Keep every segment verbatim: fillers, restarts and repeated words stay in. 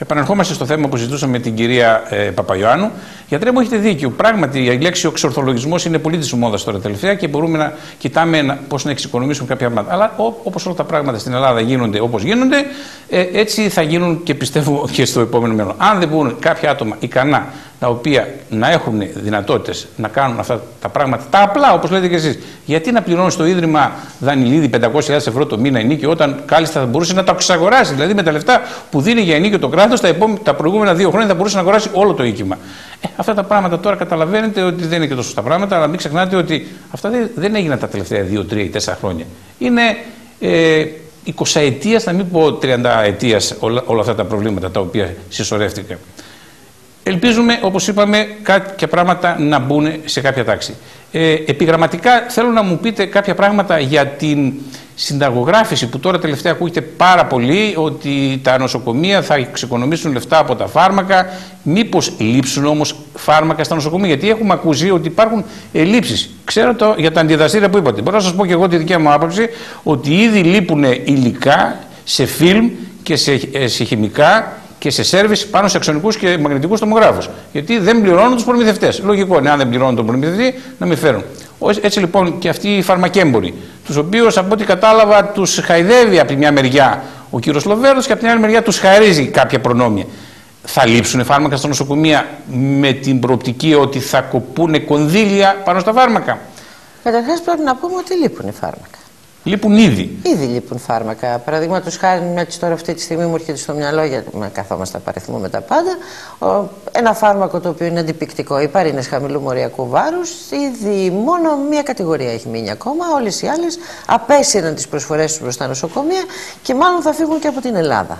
Επανερχόμαστε στο θέμα που συζητούσαμε με την κυρία ε, Παπαϊωάννου. Γιατρέ μου, έχετε δίκιο. Πράγματι, η λέξη ο εξορθολογισμός είναι πολύ τη μόδα τώρα τελευταία και μπορούμε να κοιτάμε πώς να εξοικονομήσουμε κάποια πράγματα. Αλλά όπως όλα τα πράγματα στην Ελλάδα γίνονται όπως γίνονται, ε, έτσι θα γίνουν και πιστεύω και στο επόμενο μέλλον. Αν δεν μπουν κάποια άτομα ικανά, τα οποία να έχουν δυνατότητες να κάνουν αυτά τα πράγματα, τα απλά όπως λέτε και εσείς, γιατί να πληρώνει στο Ίδρυμα Δανειλίδη πεντακόσιες χιλιάδες ευρώ το μήνα ενίκιο, όταν κάλλιστα θα μπορούσε να το εξαγοράσει? Δηλαδή με τα λεφτά που δίνει για ενίκιο το κράτος, τα, τα προηγούμενα δύο χρόνια θα μπορούσε να αγοράσει όλο το οίκημα. Ε, αυτά τα πράγματα τώρα καταλαβαίνετε ότι δεν είναι και τόσο σωστά πράγματα, αλλά μην ξεχνάτε ότι αυτά δεν, δεν έγιναν τα τελευταία δύο, τρία ή τέσσερα χρόνια. Είναι ε, εικοσαετίας, να μην πω τριανταετίας, όλα, όλα αυτά τα προβλήματα τα οποία συσσωρεύτηκαν. Ελπίζουμε, όπως είπαμε, κάποια πράγματα να μπουν σε κάποια τάξη. Ε, επιγραμματικά θέλω να μου πείτε κάποια πράγματα για την συνταγογράφηση που τώρα τελευταία ακούγεται πάρα πολύ, ότι τα νοσοκομεία θα εξοικονομήσουν λεφτά από τα φάρμακα. Μήπως λείψουν όμως φάρμακα στα νοσοκομεία? Γιατί έχουμε ακούσει ότι υπάρχουν ελλείψεις. Ξέρω το για τα αντιδραστήρια που είπατε. Μπορώ να σας πω και εγώ τη δικιά μου άποψη, ότι ήδη λείπουν υλικά σε φιλμ και σε, σε χημικά και σε σέρβις πάνω σε αξονικούς και μαγνητικούς τομογράφους. Γιατί δεν πληρώνουν τους προμηθευτές. Λογικό είναι, αν δεν πληρώνουν τον προμηθευτή, να μην φέρουν. Έτσι λοιπόν και αυτοί οι φαρμακέμποροι, τους οποίους από ό,τι κατάλαβα τους χαϊδεύει από τη μια μεριά ο κύριος Λοβέρδος και από την άλλη μεριά τους χαρίζει κάποια προνόμια. Θα λείψουν φάρμακα στα νοσοκομεία με την προοπτική ότι θα κοπούνε κονδύλια πάνω στα φάρμακα? Καταρχάς πρέπει να πούμε ότι λείπουν φάρμακα. Λείπουν ήδη. Ήδη λείπουν φάρμακα. Παραδείγματος χάρη, έτσι τώρα αυτή τη στιγμή μου έρχεται στο μυαλό, γιατί καθόμαστε να παριθμούμε τα πάντα, ένα φάρμακο το οποίο είναι αντιπικτικό, οι παρίνες χαμηλού μοριακού βάρους, ήδη μόνο μία κατηγορία έχει μείνει ακόμα. Όλες οι άλλες απέσυραν τις προσφορές τους προς τα νοσοκομεία και μάλλον θα φύγουν και από την Ελλάδα.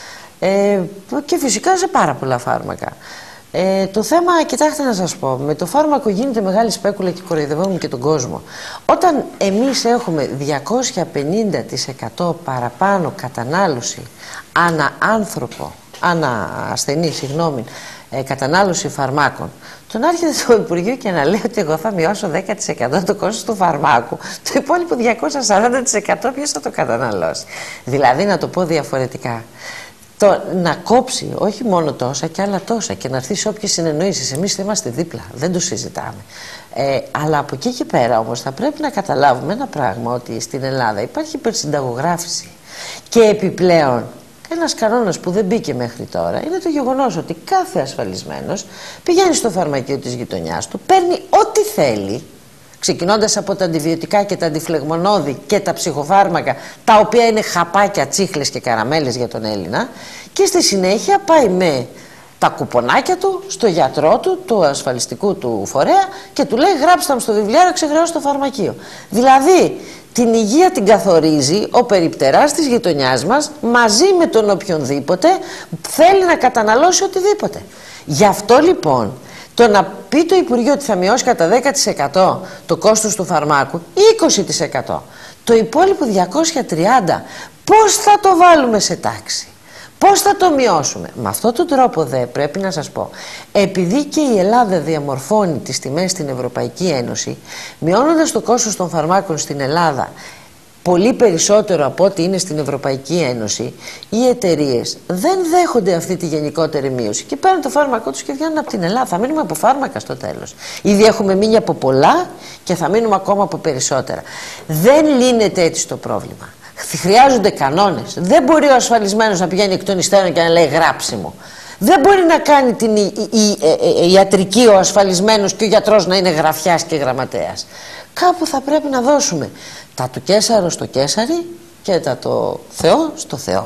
Ε, και φυσικά σε πάρα πολλά φάρμακα. Ε, το θέμα, κοιτάξτε να σας πω, με το φάρμακο γίνεται μεγάλη σπέκουλα και κοροϊδευόμουν και τον κόσμο. Όταν εμείς έχουμε διακόσια πενήντα τοις εκατό παραπάνω κατανάλωση ανά άνθρωπο, ανά ασθενή, συγγνώμη, ε, κατανάλωση φαρμάκων, το να έρχεται στο Υπουργείο και να λέει ότι εγώ θα μειώσω δέκα τοις εκατό το κόστος του φαρμάκου, το υπόλοιπο διακόσια σαράντα τοις εκατό ποιος θα το καταναλώσει? Δηλαδή, να το πω διαφορετικά, το να κόψει όχι μόνο τόσα και άλλα τόσα και να έρθει σε όποιες συνεννοήσεις. Εμείς είμαστε δίπλα, δεν το συζητάμε. Ε, αλλά από εκεί και πέρα όμως θα πρέπει να καταλάβουμε ένα πράγμα, ότι στην Ελλάδα υπάρχει υπερσυνταγογράφηση. Και επιπλέον, ένας κανόνας που δεν μπήκε μέχρι τώρα είναι το γεγονός ότι κάθε ασφαλισμένος πηγαίνει στο φαρμακείο της γειτονιάς του, παίρνει ό,τι θέλει, ξεκινώντας από τα αντιβιωτικά και τα αντιφλεγμονώδη και τα ψυχοφάρμακα, τα οποία είναι χαπάκια, τσίχλες και καραμέλες για τον Έλληνα, και στη συνέχεια πάει με τα κουπονάκια του στο γιατρό του, του ασφαλιστικού του φορέα, και του λέει γράψτε μου στο βιβλιάριο, ξεχρεώσει το φαρμακείο. Δηλαδή την υγεία την καθορίζει ο περιπτεράς της γειτονιάς μας, μαζί με τον οποιονδήποτε θέλει να καταναλώσει οτιδήποτε. Γι' αυτό λοιπόν το να πει το Υπουργείο ότι θα μειώσει κατά δέκα τοις εκατό το κόστος του φαρμάκου ή είκοσι τοις εκατό, το υπόλοιπο διακόσια τριάντα πώς θα το βάλουμε σε τάξη? Πώς θα το μειώσουμε? Με αυτόν τον τρόπο δε πρέπει να σας πω, επειδή και η Ελλάδα διαμορφώνει τις τιμές στην Ευρωπαϊκή Ένωση, μειώνοντας το κόστος των φαρμάκων στην Ελλάδα πολύ περισσότερο από ό,τι είναι στην Ευρωπαϊκή Ένωση, οι εταιρείες δεν δέχονται αυτή τη γενικότερη μείωση και παίρνουν το φάρμακό τους και βγαίνουν από την Ελλάδα. Θα μείνουμε από φάρμακα στο τέλος. Ήδη έχουμε μείνει από πολλά και θα μείνουμε ακόμα από περισσότερα. Δεν λύνεται έτσι το πρόβλημα. Χρειάζονται κανόνες. Δεν μπορεί ο ασφαλισμένος να πηγαίνει εκ των υστέρων και να λέει γράψει μου. Δεν μπορεί να κάνει την η, η, η, η, ιατρική ο ασφαλισμένος και ο γιατρός να είναι γραφιάς και γραμματέας. Κάπου θα πρέπει να δώσουμε τα του Καίσαρο στο Καίσαρι και τα το Θεό στο Θεό.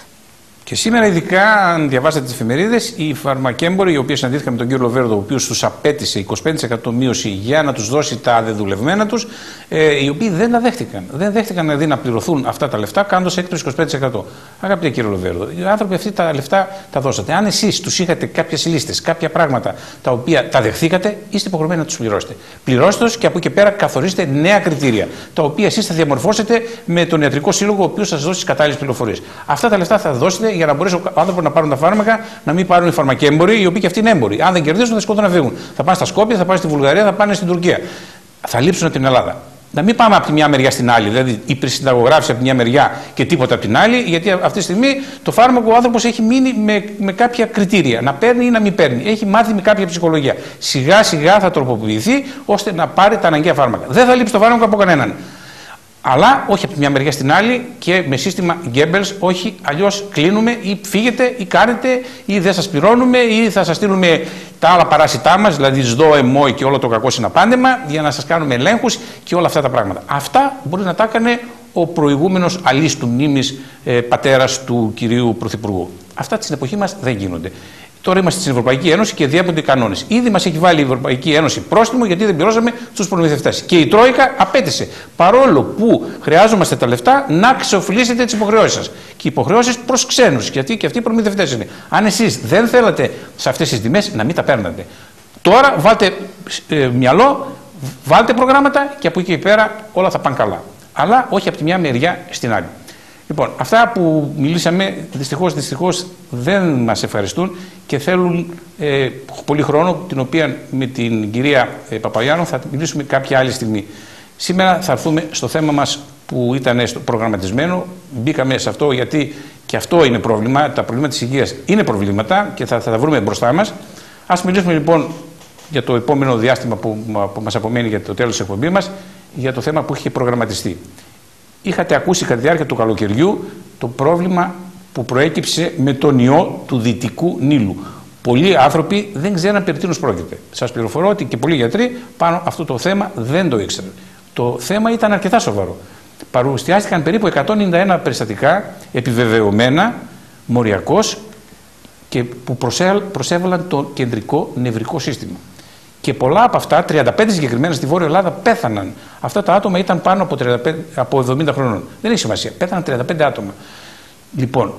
Και σήμερα, ειδικά, αν διαβάσετε τις εφημερίδες, οι φαρμακέμποροι, οι οποίοι συναντήθηκαν με τον κύριο Λοβέρδο, ο οποίος τους απέτησε είκοσι πέντε τοις εκατό μείωση για να τους δώσει τα δεδουλευμένα τους, ε, οι οποίοι δεν τα δέχτηκαν. Δεν δέχτηκαν δηλαδή να πληρωθούν αυτά τα λεφτά, κάνοντας έκπτωση είκοσι πέντε τοις εκατό. Αγαπητέ κύριο Λοβέρδο, οι άνθρωποι αυτοί τα λεφτά τα δώσατε. Αν εσείς τους είχατε κάποιες λίστες, κάποια πράγματα τα οποία τα δεχθήκατε, είστε υποχρεωμένοι να τους πληρώσετε. Πληρώστε τους και από εκεί και πέρα καθορίστε νέα κριτήρια, τα οποία εσείς θα διαμορφώσετε με τον ιατρικό σύλλογο, ο οποίος θα σας δώσει τις κατάλληλες πληροφορίες. Αυτά τα λεφτά θα δώσετε για να μπορέσει ο άνθρωπο να πάρουν τα φάρμακα, να μην πάρουν οι φαρμακέμποροι, οι οποίοι και αυτοί είναι έμποροι. Αν δεν κερδίσουν, θα σκότουν να φύγουν. Θα πάνε στα Σκόπια, θα πάνε στη Βουλγαρία, θα πάνε στην Τουρκία. Θα λείψουν από την Ελλάδα. να μην πάμε από τη μια μεριά στην άλλη, δηλαδή υπερσυνταγογράφηση από τη μια μεριά και τίποτα από την άλλη, γιατί αυτή τη στιγμή το φάρμακο ο άνθρωπος έχει μείνει με, με κάποια κριτήρια, να παίρνει ή να μην παίρνει. Έχει μάθει με κάποια ψυχολογία. Σιγά σιγά θα τροποποιηθεί ώστε να πάρει τα αναγκαία φάρμακα. Δεν θα λείψει το φάρμακο από κανέναν. Αλλά όχι από τη μια μεριά στην άλλη και με σύστημα Goebbels, όχι, αλλιώς κλείνουμε ή φύγετε ή κάνετε ή δεν σας πληρώνουμε ή θα σας στείλουμε τα άλλα παράσιτά μας, δηλαδή ΣΔΟ, ΕΜΟΙ και όλο το κακό συναπάντεμα για να σας κάνουμε ελέγχους και όλα αυτά τα πράγματα. Αυτά μπορεί να τα έκανε ο προηγούμενος αλής του μνήμης ε, πατέρας του κυρίου Πρωθυπουργού. Αυτά στην εποχή μας δεν γίνονται. Τώρα είμαστε στην Ευρωπαϊκή Ένωση και διέπονται οι κανόνες. Ήδη μας έχει βάλει η Ευρωπαϊκή Ένωση πρόστιμο γιατί δεν πληρώσαμε στους προμηθευτές. Και η Τρόικα απέτησε, παρόλο που χρειάζομαστε τα λεφτά, να ξεοφλήσετε τις υποχρεώσεις σας. Και οι υποχρεώσεις προς ξένους, γιατί και αυτοί οι προμηθευτές είναι. Αν εσείς δεν θέλατε σε αυτές τις τιμές, να μην τα παίρνατε. Τώρα βάλτε ε, μυαλό, βάλτε προγράμματα και από εκεί και πέρα όλα θα πάνε καλά. Αλλά όχι από τη μια μεριά στην άλλη. Λοιπόν, αυτά που μιλήσαμε δυστυχώς, δυστυχώς δεν μας ευχαριστούν και θέλουν ε, πολύ χρόνο, την οποία με την κυρία ε, Παπαγιάννου θα μιλήσουμε κάποια άλλη στιγμή. Σήμερα θα έρθουμε στο θέμα μας που ήταν στο προγραμματισμένο. Μπήκαμε σε αυτό γιατί και αυτό είναι πρόβλημα. Τα προβλήματα της υγείας είναι προβλήματα και θα, θα τα βρούμε μπροστά μας. Ας μιλήσουμε λοιπόν για το επόμενο διάστημα που, που μας απομένει για το τέλος της εκπομπής μας, για το θέμα που είχε προγραμματιστεί. Είχατε ακούσει κατά τη διάρκεια του καλοκαιριού το πρόβλημα που προέκυψε με τον ιό του Δυτικού Νείλου. Πολλοί άνθρωποι δεν ξέραν περί τίνος πρόκειται. Σας πληροφορώ ότι και πολλοί γιατροί πάνω αυτό το θέμα δεν το ήξεραν. Το θέμα ήταν αρκετά σοβαρό. Παρουσιάστηκαν περίπου εκατόν ενενήντα ένα περιστατικά επιβεβαιωμένα μοριακώς και που προσέβαλαν το κεντρικό νευρικό σύστημα. Και πολλά από αυτά, τριάντα πέντε συγκεκριμένα στη Βόρεια Ελλάδα, πέθαναν. Αυτά τα άτομα ήταν πάνω από, τριάντα πέντε, από εβδομήντα χρονών. Δεν έχει σημασία. Πέθαναν τριάντα πέντε άτομα. Λοιπόν,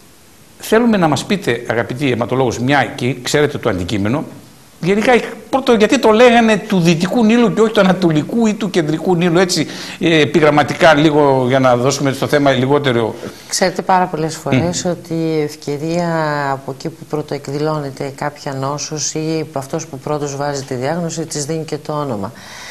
θέλουμε να μας πείτε, αγαπητοί αιματολόγους, μια και ξέρετε το αντικείμενο, γενικά, πρώτο, γιατί το λέγανε του Δυτικού Νείλου και όχι του Ανατολικού ή του Κεντρικού Νείλου, έτσι ε, επιγραμματικά, λίγο για να δώσουμε στο θέμα λιγότερο. Ξέρετε πάρα πολλές φορές mm. ότι η ευκαιρία από εκεί που πρωτοεκδηλώνεται κάποια νόσος ή αυτός που πρώτος βάζει τη διάγνωση της δίνει και το όνομα.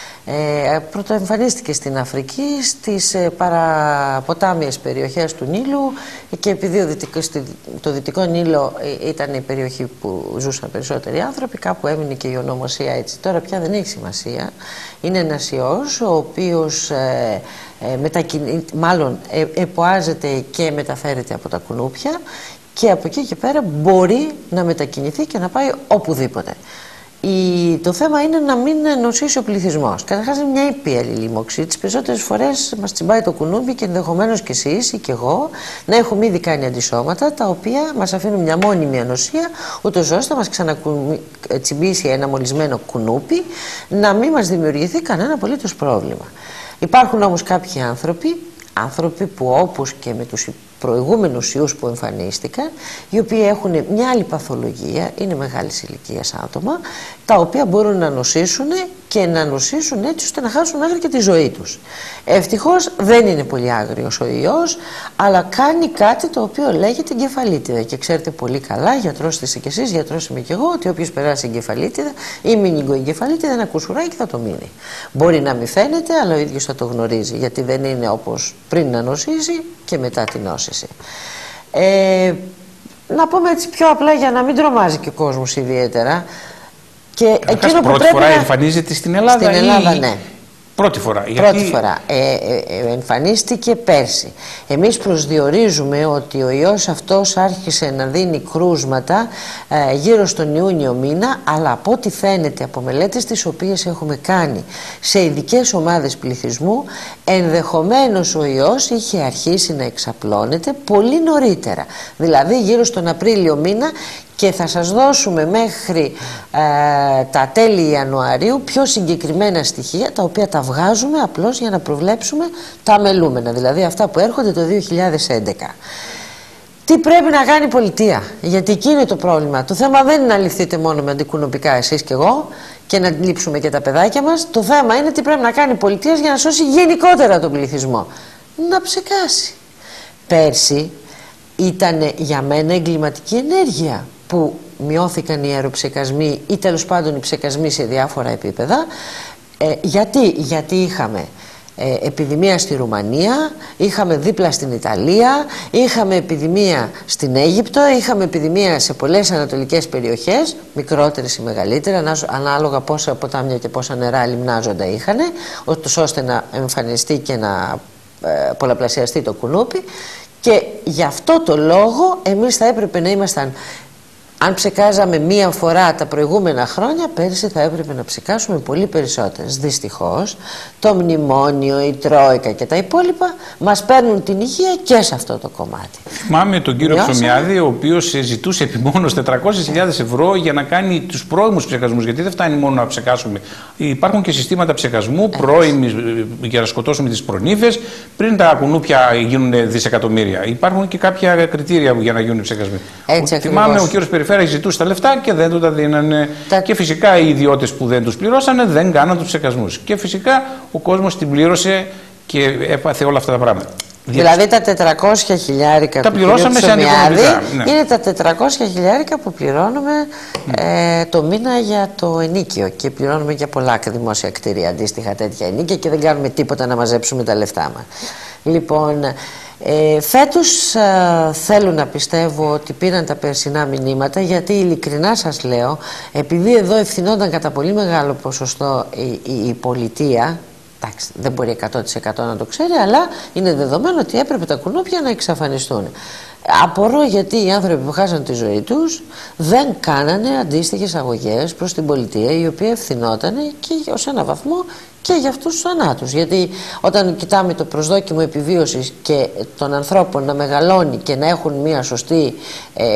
Ε, πρωτοεμφανίστηκε στην Αφρική, στις ε, παραποτάμιες περιοχές του Νείλου και επειδή ο δυτικό, το Δυτικό Νείλο ε, ήταν η περιοχή που ζούσαν περισσότεροι άνθρωποι, κάπου έμεινε και η ονομοσία έτσι. Τώρα πια δεν έχει σημασία. Είναι ένας ιός ο οποίος ε, ε, μετακινεί, μάλλον ε, εποάζεται και μεταφέρεται από τα κουνούπια και από εκεί και πέρα μπορεί να μετακινηθεί και να πάει οπουδήποτε. Η... Το θέμα είναι να μην νοσήσει ο πληθυσμός. Καταρχάς είναι μια ήπια λοιμώξη. Τις περισσότερες φορές μας τσιμπάει το κουνούμπι και ενδεχομένως και εσείς ή και εγώ να έχουμε ήδη κάνει αντισώματα τα οποία μας αφήνουν μια μόνιμη ανοσία, ούτως ώστε να μας ξανατσιμπήσει ένα μολυσμένο κουνούπι, να μην μας δημιουργηθεί κανένα απολύτως πρόβλημα. Υπάρχουν όμως κάποιοι άνθρωποι, άνθρωποι που όπως και με τους προηγούμενους ιούς που εμφανίστηκαν, οι οποίοι έχουν μια άλλη παθολογία, είναι μεγάλης ηλικίας άτομα, τα οποία μπορούν να νοσήσουν και να νοσήσουν έτσι ώστε να χάσουν μέχρι και τη ζωή τους. Ευτυχώς δεν είναι πολύ άγριος ο ιός, αλλά κάνει κάτι το οποίο λέγεται εγκεφαλίτιδα. Και ξέρετε πολύ καλά, γιατρός είστε και εσείς, γιατρός είμαι και εγώ, ότι όποιος περάσει εγκεφαλίτιδα ή μηνυγκοεγκεφαλίτιδα, ένα κουσουράκι θα το μείνει. Μπορεί να μην φαίνεται, αλλά ο ίδιος θα το γνωρίζει, γιατί δεν είναι όπως πριν να νοσήσει και μετά την νόσηση. Ε, να πούμε έτσι πιο απλά για να μην τρομάζει και ο κόσμος ιδιαίτερα. Και εκείνο που πρώτη φορά να... εμφανίζεται στην Ελλάδα. Στην Ελλάδα, ή... ναι. Πρώτη φορά. Πρώτη γιατί... φορά. Ε, ε, εμφανίστηκε πέρσι. Εμείς προσδιορίζουμε ότι ο ιός αυτός άρχισε να δίνει κρούσματα ε, γύρω στον Ιούνιο μήνα, αλλά από ό,τι φαίνεται από μελέτες τις οποίες έχουμε κάνει σε ειδικές ομάδες πληθυσμού, ενδεχομένως ο ιός είχε αρχίσει να εξαπλώνεται πολύ νωρίτερα. Δηλαδή γύρω στον Απρίλιο μήνα, και θα σας δώσουμε μέχρι ε, τα τέλη Ιανουαρίου πιο συγκεκριμένα στοιχεία, τα οποία τα βγάζουμε απλώς για να προβλέψουμε τα μελούμενα, δηλαδή αυτά που έρχονται το δύο χιλιάδες έντεκα. Τι πρέπει να κάνει η πολιτεία, γιατί εκεί είναι το πρόβλημα. Το θέμα δεν είναι να ληφθείτε μόνο με αντικουνοπικά εσείς και εγώ και να λείψουμε και τα παιδάκια μας. Το θέμα είναι τι πρέπει να κάνει η πολιτεία για να σώσει γενικότερα τον πληθυσμό. Να ψεκάσει. Πέρσι ήταν για μένα εγκληματική ενέργεια που μειώθηκαν οι αεροψεκασμοί ή τέλος πάντων οι ψεκασμοί σε διάφορα επίπεδα. Ε, γιατί, γιατί είχαμε ε, επιδημία στη Ρουμανία, είχαμε δίπλα στην Ιταλία, είχαμε επιδημία στην Αίγυπτο, είχαμε επιδημία σε πολλές ανατολικές περιοχές, μικρότερες ή μεγαλύτερες, ανάλογα πόσα ποτάμια και πόσα νερά λιμνάζοντα είχαν, ώστε να εμφανιστεί και να ε, πολλαπλασιαστεί το κουνούπι. Και γι' αυτό το λόγο εμείς θα έπρεπε να ήμασταν, αν ψεκάζαμε μία φορά τα προηγούμενα χρόνια, πέρυσι θα έπρεπε να ψεκάσουμε πολύ περισσότερες. Δυστυχώς το μνημόνιο, η Τρόικα και τα υπόλοιπα μας παίρνουν την υγεία και σε αυτό το κομμάτι. Θυμάμαι τον κύριο Ψωμιάδη, ο οποίος ζητούσε επιμόνως τετρακόσιες χιλιάδες ευρώ για να κάνει τους πρώιμους ψεκασμούς. Γιατί δεν φτάνει μόνο να ψεκάσουμε. Υπάρχουν και συστήματα ψεκασμού πρώιμοι για να σκοτώσουμε τις προνύφες πριν τα κουνούπια γίνουν δισεκατομμύρια. Υπάρχουν και κάποια κριτήρια για να γίνουν ψεκασμοί. Έτσι, θυμάμαι ο κύριος Περιφέρειας ζητούσε τα λεφτά και δεν του τα δίνανε. Τα... Και φυσικά οι ιδιώτες που δεν τους πληρώσανε δεν κάναν τους ψεκασμούς. Και φυσικά ο κόσμος την πλήρωσε και έπαθε όλα αυτά τα πράγματα. Δηλαδή τα τετρακόσια χιλιάρικα τα του πληρώσαμε σε αντικονομικά. Ναι. Είναι τα τετρακόσια χιλιάρικα που πληρώνουμε mm. ε, το μήνα για το ενίκιο. Και πληρώνουμε για πολλά δημόσια κτίρια αντίστοιχα τέτοια ενίκια και δεν κάνουμε τίποτα να μαζέψουμε τα λεφτά μας. Λοιπόν, ε, φέτος ε, θέλω να πιστεύω ότι πήραν τα περσινά μηνύματα, γιατί ειλικρινά σας λέω, επειδή εδώ ευθυνόταν κατά πολύ μεγάλο ποσοστό η, η, η πολιτεία. Εντάξει, δεν μπορεί εκατό τοις εκατό να το ξέρει, αλλά είναι δεδομένο ότι έπρεπε τα κουνούπια να εξαφανιστούν. Απορώ γιατί οι άνθρωποι που χάσαν τη ζωή τους δεν κάνανε αντίστοιχες αγωγές προς την πολιτεία, η οποία ευθυνόταν και ως ένα βαθμό και για αυτούς τους θανάτους. Γιατί όταν κοιτάμε το προσδόκιμο επιβίωσης και των ανθρώπων να μεγαλώνει και να έχουν μια σωστή ε,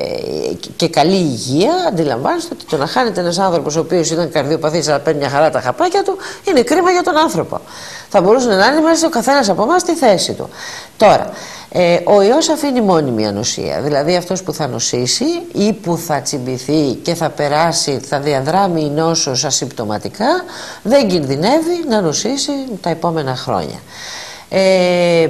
και καλή υγεία, αντιλαμβάνεστε ότι το να χάνεται ένας άνθρωπος ο οποίος ήταν καρδιοπαθής αλλά παίρνει μια χαρά τα χαπάκια του, είναι κρίμα για τον άνθρωπο. Θα μπορούσε να είναι μέσα ο καθένας από εμάς στη θέση του. Τώρα, ε, ο ιός αφήνει μόνιμη ανοσία, δηλαδή αυτός που θα νοσήσει ή που θα τσιμπηθεί και θα περάσει, θα διαδράμει η νόσος ασυμπτωματικά, δεν κινδυνεύει να νοσήσει τα επόμενα χρόνια. Ε, ε,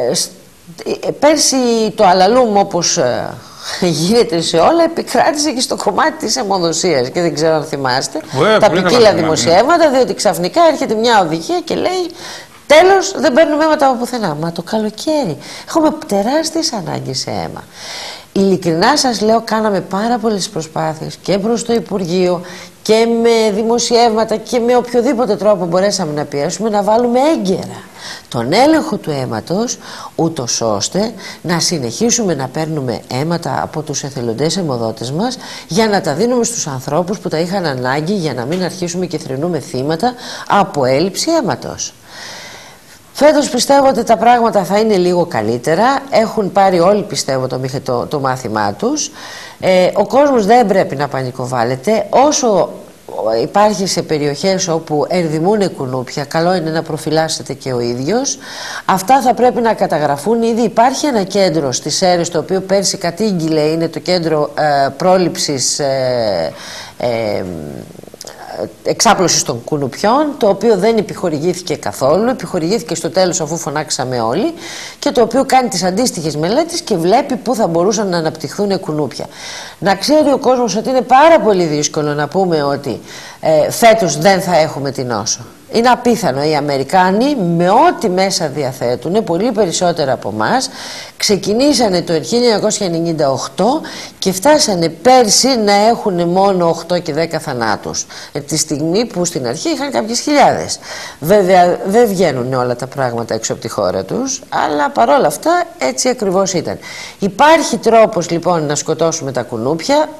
πέρσι το αλαλούμ, όπως ε, γίνεται σε όλα, επικράτησε και στο κομμάτι της αιμοδοσίας και δεν ξέρω αν θυμάστε Βέ, τα ποικίλα δημοσιεύματα, διότι ξαφνικά έρχεται μια οδηγία και λέει τέλος, δεν παίρνουμε αίματα από πουθενά. Μα το καλοκαίρι έχουμε τεράστιες ανάγκες σε αίμα. Ειλικρινά σας λέω, κάναμε πάρα πολλές προσπάθειες και προς το Υπουργείο και με δημοσιεύματα και με οποιοδήποτε τρόπο μπορέσαμε να πιέσουμε να βάλουμε έγκαιρα τον έλεγχο του αίματος, ούτως ώστε να συνεχίσουμε να παίρνουμε αίματα από τους εθελοντές αιμοδότες μας για να τα δίνουμε στους ανθρώπους που τα είχαν ανάγκη, για να μην αρχίσουμε και θρηνούμε θύματα από έλλειψη αίματος. Φέτος πιστεύω ότι τα πράγματα θα είναι λίγο καλύτερα. Έχουν πάρει όλοι, πιστεύω, το, το, το μάθημά τους. Ε, ο κόσμος δεν πρέπει να πανικοβάλλεται. Όσο υπάρχει σε περιοχές όπου ερδημούν κουνούπια, καλό είναι να προφυλάσσεται και ο ίδιος. Αυτά θα πρέπει να καταγραφούν. Ήδη υπάρχει ένα κέντρο στις Σέρρες, το οποίο πέρσι κατήγγειλε, είναι το κέντρο ε, πρόληψης ε, ε, εξάπλωσης των κουνουπιών, το οποίο δεν επιχορηγήθηκε καθόλου, επιχορηγήθηκε στο τέλος αφού φωνάξαμε όλοι, και το οποίο κάνει τις αντίστοιχες μελέτες και βλέπει πού θα μπορούσαν να αναπτυχθούν κουνούπια. Να ξέρει ο κόσμος ότι είναι πάρα πολύ δύσκολο να πούμε ότι ε, φέτος δεν θα έχουμε την νόσο. Είναι απίθανο. Οι Αμερικάνοι με ό,τι μέσα διαθέτουν, πολύ περισσότερα από εμάς, ξεκινήσανε το χίλια εννιακόσια ενενήντα οκτώ και φτάσανε πέρσι να έχουν μόνο οκτώ και δέκα θανάτους. Ε, τη στιγμή που στην αρχή είχαν κάποιες χιλιάδες. Βέβαια δεν βγαίνουν όλα τα πράγματα έξω από τη χώρα τους, αλλά παρόλα αυτά έτσι ακριβώς ήταν. Υπάρχει τρόπος λοιπόν να σκοτώσουμε τα κουνούπια.